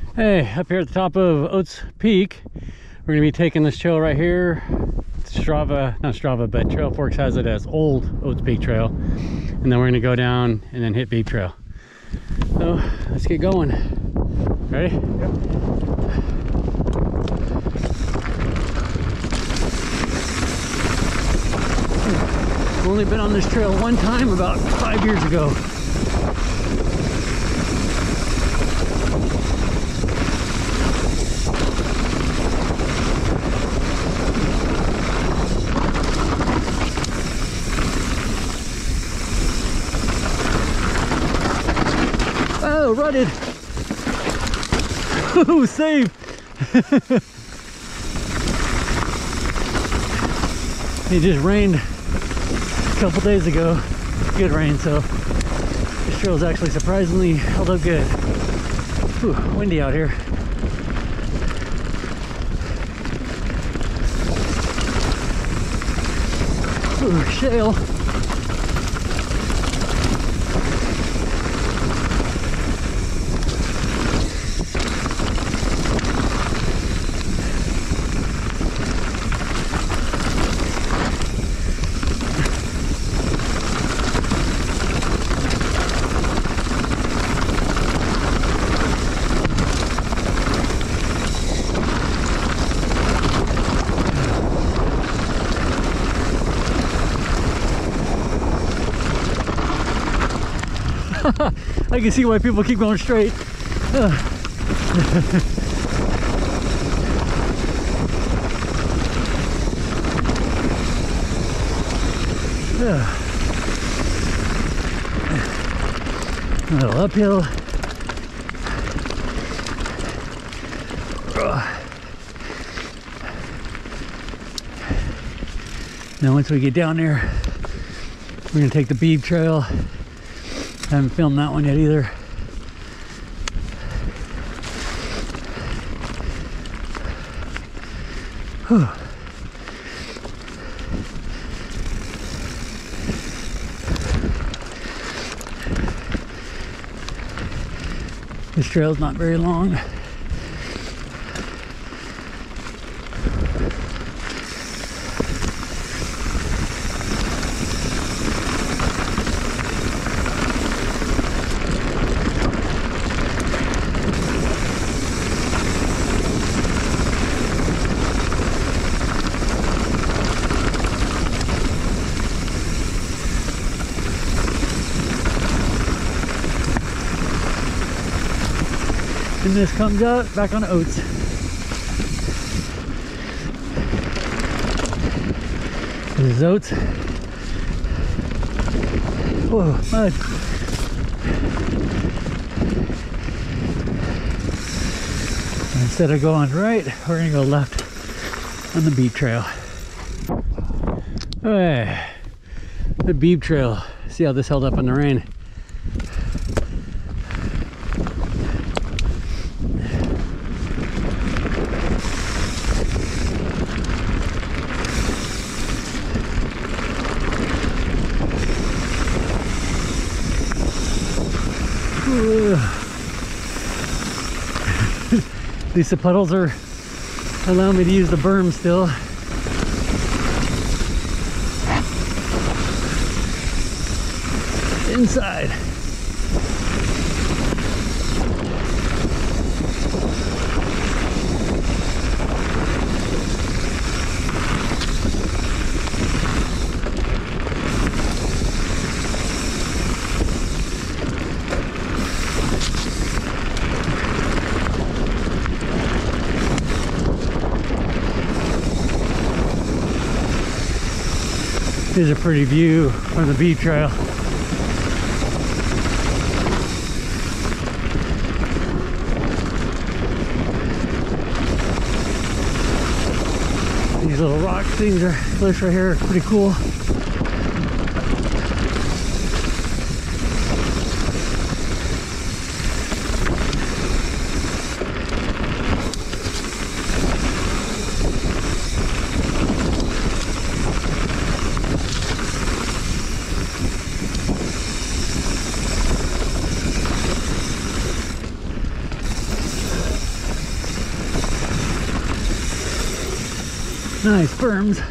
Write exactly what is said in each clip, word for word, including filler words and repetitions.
Hey, up here at the top of Oats Peak, we're gonna be taking this trail right here. Strava, not Strava, but Trail Forks has it as Old Oats Peak Trail. And then we're gonna go down and then hit Beebe Trail. So let's get going. Ready? Yep. I've only been on this trail one time about five years ago. Oh, rutted. Oh, safe. It just rained a couple days ago. Good rain, so this trail is actually surprisingly held up good. Whew, windy out here. Ooh, shale. I can see why people keep going straight. Uh. uh. A little uphill. Uh. Now once we get down there, we're gonna take the Beebe Trail. I haven't filmed that one yet either. Whew. This trail's not very long. And this comes out back on Oats. This is Oats. Whoa, mud. Instead of going right, we're gonna go left on the Beebe Trail. Alright, the Beebe Trail. See how this held up in the rain. At least the puddles are allowing me to use the berm still. Inside. Here's a pretty view from the Beebe Trail. These little rock things are close right here, pretty cool. Nice berms.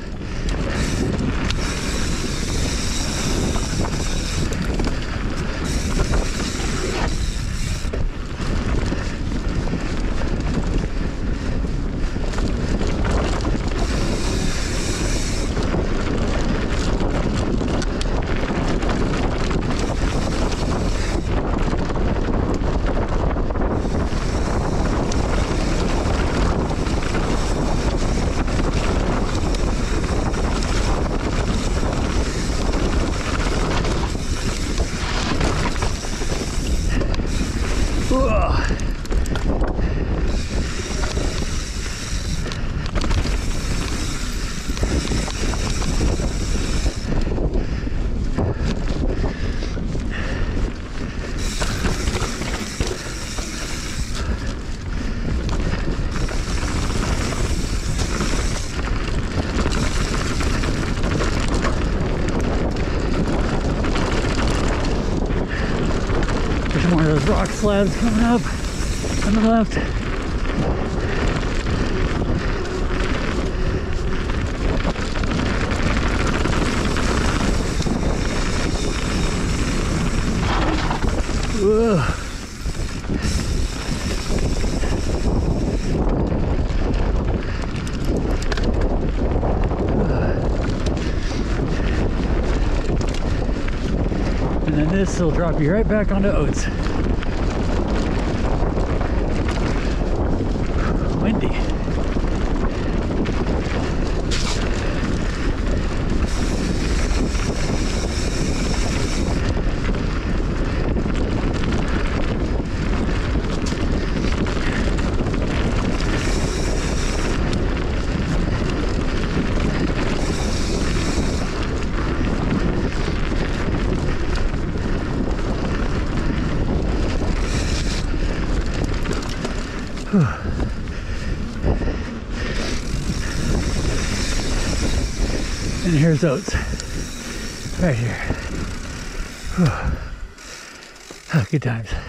One of those rock slabs coming up on the left. Whoa. And then this will drop you right back onto Oats. Windy. And here's Oats, right here. Whew. Oh, good times.